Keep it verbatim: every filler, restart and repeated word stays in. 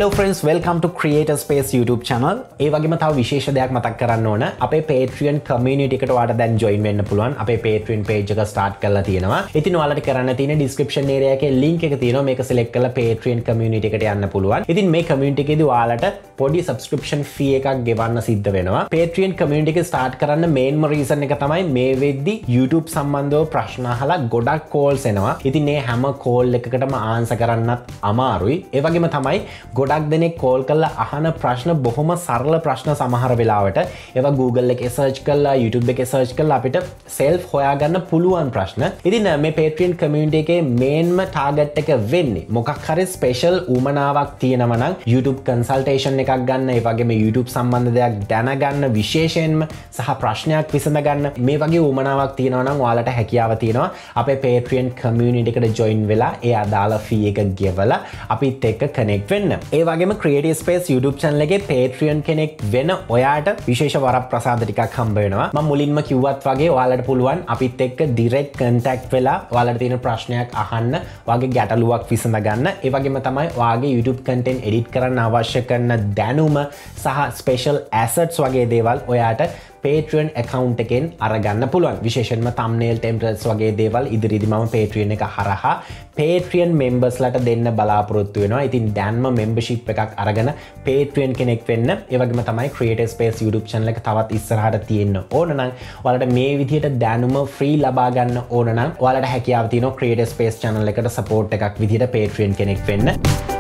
Hello friends, welcome to Creator Space YouTube channel. ඒ වගේම තව විශේෂ දෙයක් මතක් කරන්න ඕන. අපේ Patreon community එකට ඔයාලට දැන් join වෙන්න පුළුවන්. අපේ Patreon page එක start කරලා තියෙනවා. ඉතින් ඔයාලට කරන්න තියෙන description area එකේ link එක තියෙනවා. මේක select කරලා Patreon community එකට යන්න පුළුවන්. ඉතින් මේ community එකේදී ඔයාලට පොඩි subscription fee එකක් ගෙවන්න සිද්ධ වෙනවා. Patreon community එක start කරන්න main reason එක තමයි මේ වෙද්දි YouTube සම්බන්ධව ප්‍රශ්න අහලා ගොඩක් calls එනවා. ඉතින් මේ හැම call එකකටම answer කරන්නත් අමාරුයි. ඒ වගේම තමයි ගොඩක් දෙනෙක් කෝල් කරලා අහන ප්‍රශ්න බොහොම සරල ප්‍රශ්න සමහර වෙලාවට ඒවා Google එකේ search කරලා YouTube එකේ search කරලා අපිට self හොයාගන්න පුළුවන් ප්‍රශ්න. ඉතින් මේ Patreon community එකේ mainම target එක වෙන්නේ මොකක් හරි special උමනාවක් තියෙනවා නම් YouTube consultation එකක් ගන්න, ඒ වගේම YouTube සම්බන්ධ දෙයක් දැනගන්න විශේෂයෙන්ම සහ ප්‍රශ්නයක් විසඳ ගන්න මේ වගේ උමනාවක් තියෙනවා නම් ඔයාලට හැකියාව තියෙනවා අපේ Patreon community එකට join වෙලා ඒ අදාළ fee එක ගෙවලා අපිත් එක්ක connect වෙන්න. ඒ වගේම Creative Space YouTube channel එකේ Patreon කෙනෙක් වෙන ඔයාට විශේෂ වරප්‍රසාද ටිකක් හම්බ වෙනවා. මම මුලින්ම කිව්වත් වගේ ඔයාලට පුළුවන් අපිත් එක්ක direct contact වෙලා ඔයාලට තියෙන ප්‍රශ්නයක් අහන්න, ඔයාගේ ගැටලුවක් විසඳ ගන්න. ඒ වගේම තමයි ඔයාගේ YouTube content edit කරන්න අවශ්‍ය කරන දැනුම සහ special assets වගේ දේවල් ඔයාට Patreon account එකෙන් අරගන්න පුළුවන්. විශේෂයෙන්ම thumbnail templates වගේ දේවල් ඉදිරියේදී මම Patreon එක හරහා Patreon members ලට දෙන්න බලාපොරොත්තු වෙනවා. ඉතින් දැන්ම membership එකක් අරගෙන Patreon කෙනෙක් වෙන්න. ඒ වගේම තමයි Creator Space YouTube channel එක තවත් ඉස්සරහට තියෙන්න ඕන නම් ඔයාලට මේ විදිහට දැනුම free ලබා ගන්න ඕන නම් ඔයාලට හැකියාව තියෙනවා Creator Space channel එකට support එකක් විදිහට Patreon කෙනෙක් වෙන්න.